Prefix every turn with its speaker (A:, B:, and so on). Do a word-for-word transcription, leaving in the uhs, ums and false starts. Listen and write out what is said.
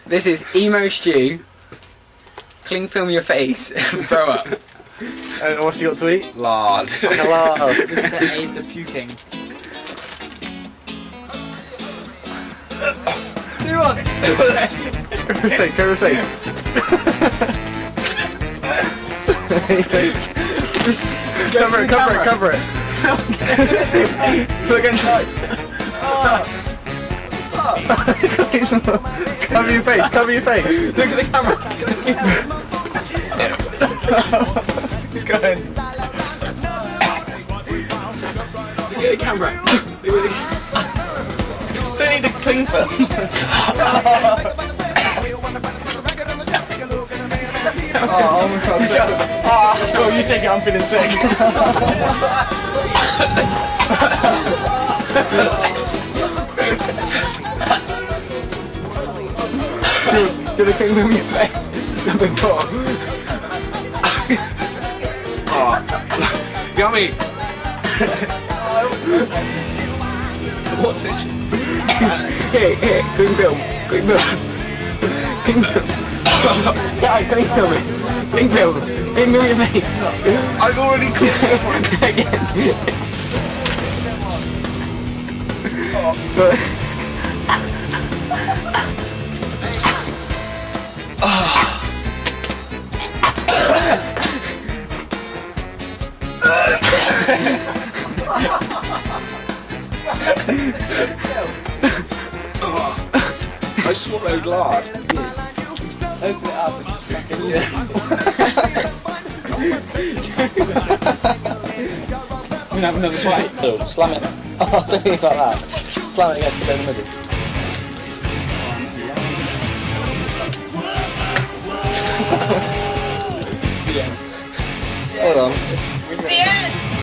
A: This is emo stew. Cling film your face and throw up.
B: And what's you got to eat?
A: Lard.
B: Lard.
C: This is the aid of puking.
A: Do one.
B: Say, go say. Cover it, cover it, cover it. Look against Cover your face, cover your face.
A: Look at the camera.
B: He's going.
A: Look at the camera. Look at the
B: Don't need to cling film. Oh, oh my god. Oh, oh, you take it, I'm feeling sick.
A: Do the cling film your face. Number four.
B: Oh.
A: Yummy. What's this? Here, here, cling film. Cling film. Cling film. Yeah, cling film it. Cling film. Cling film your face.
B: I've already clinged it.
A: Again.
B: Oh. I swallowed lard.
C: Open it up and just fucking
B: Yeah.
C: I'm gonna have another bite. Oh, slam it. Oh, don't think about that. Slam it against the bit in the middle. Yeah. Hold on.
A: The end!